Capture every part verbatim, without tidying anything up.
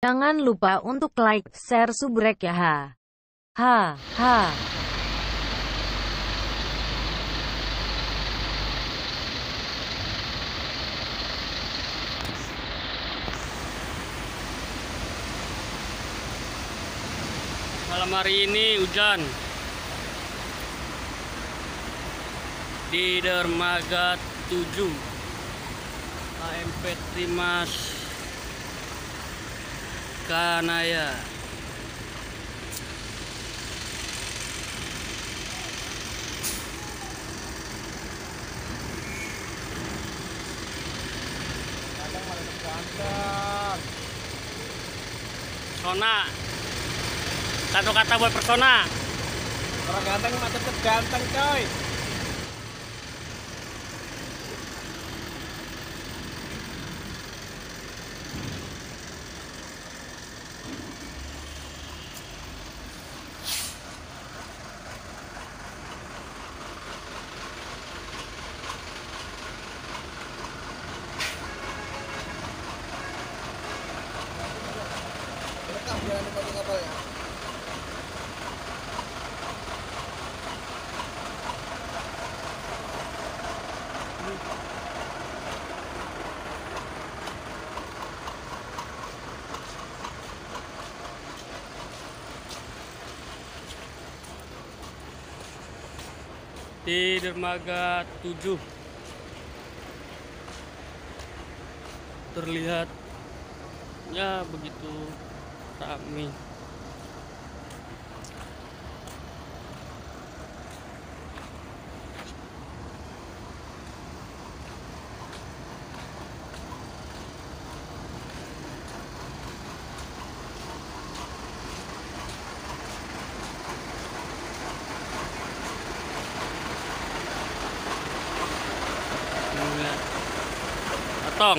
Jangan lupa untuk like, share, subrek ya ha. Ha, ha. Malam hari ini hujan di dermaga tujuh A M P Trimas Kanaya. Persona, satu kata buat persona. Orang ganteng mah tetep ganteng coy. Rekam jangan lupa kapal ya. Di dermaga tujuh terlihat ya begitu ramai. Atong.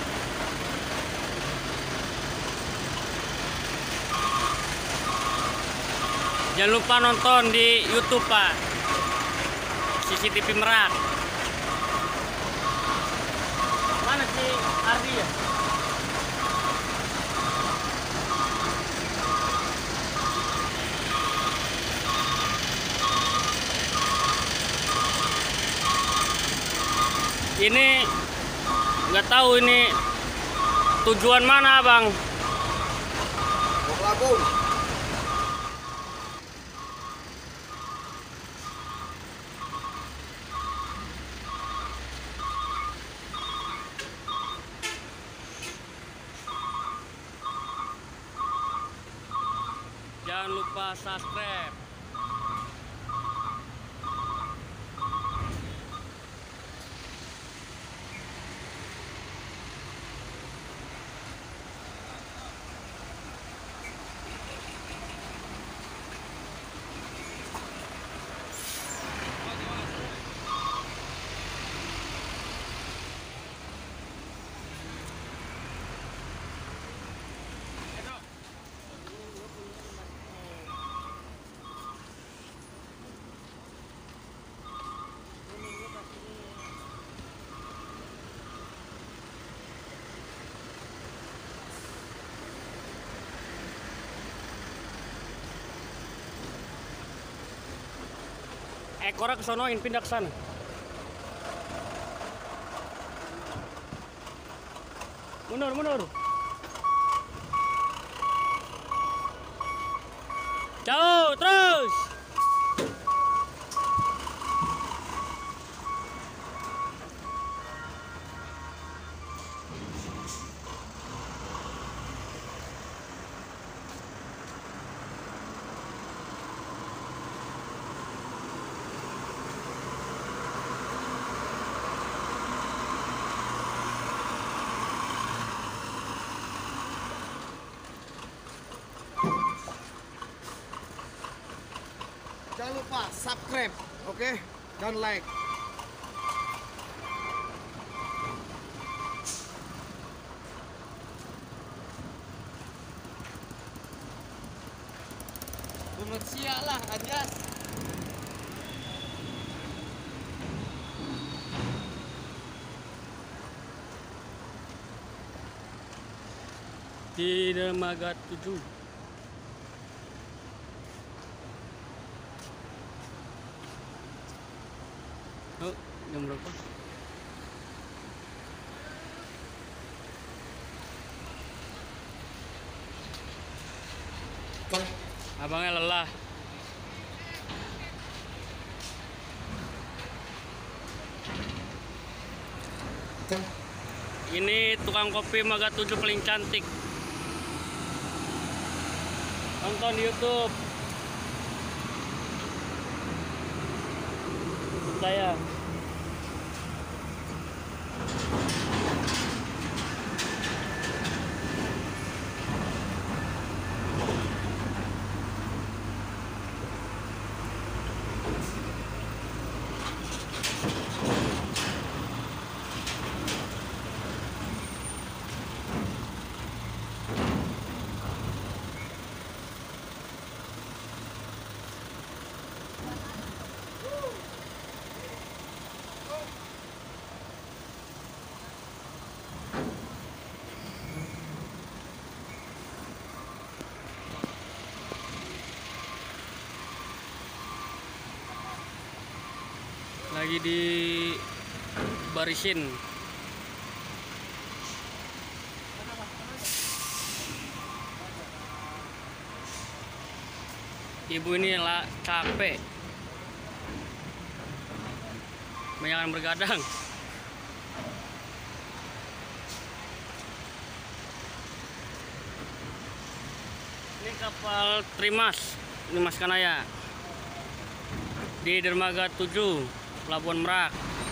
Jangan lupa nonton di YouTube Pak, C C T V Merak. Mana sih Ardi ya? Ini nggak tahu ini tujuan mana Bang. Lampung. Jangan lupa subscribe. Ekornya kesonoin, pindah ke sana. Mundur, mundur. Jauh, terus. Jangan lupa subscribe, oke? Okay? Dan like. Komersial lah, Anjas. di Dermaga tujuh. Oh, jam berapa? Abangnya lelah. Ini tukang kopi Maga tujuh paling cantik. Nonton di YouTube saya. Lagi di barisin. Ibu ini lah capek, banyak bergadang. Ini kapal Trimas, ini Mas Kanaya di Dermaga tujuh, Pelabuhan Merak.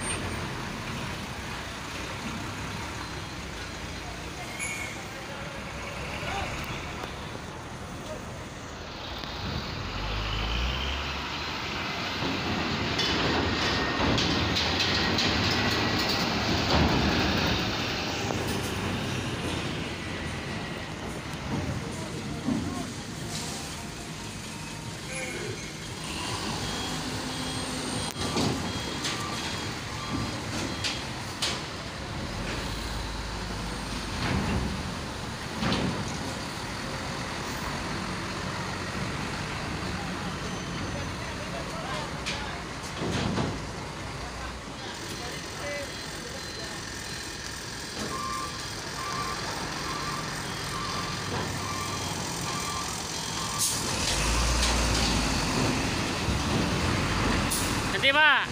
Nanti Pak.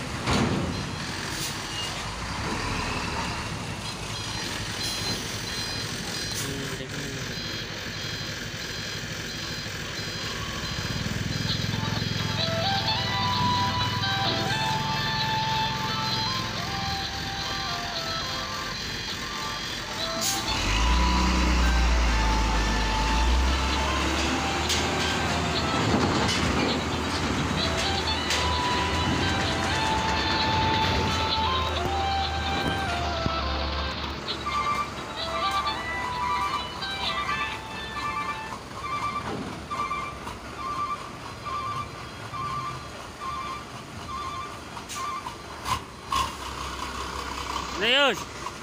Serius.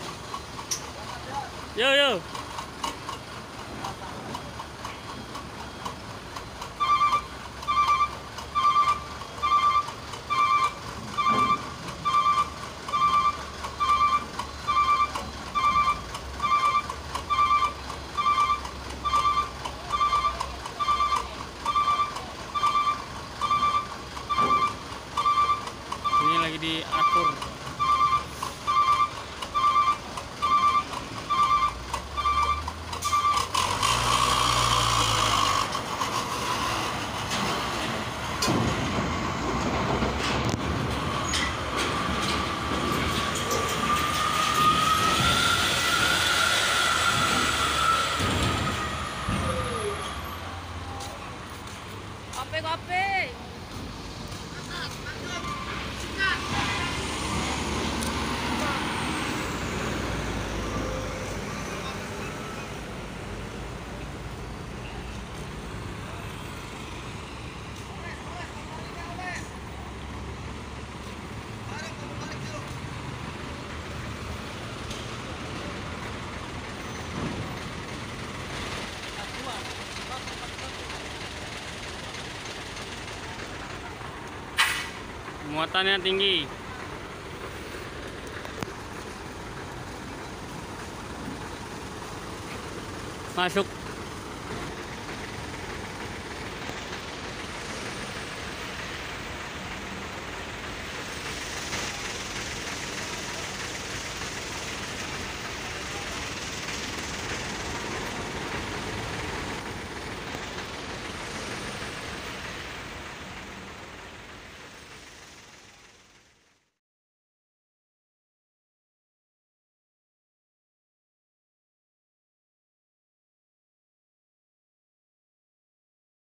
Yo yo. Ini lagi diatur. Kopi kopi. muatannya tinggi. Masuk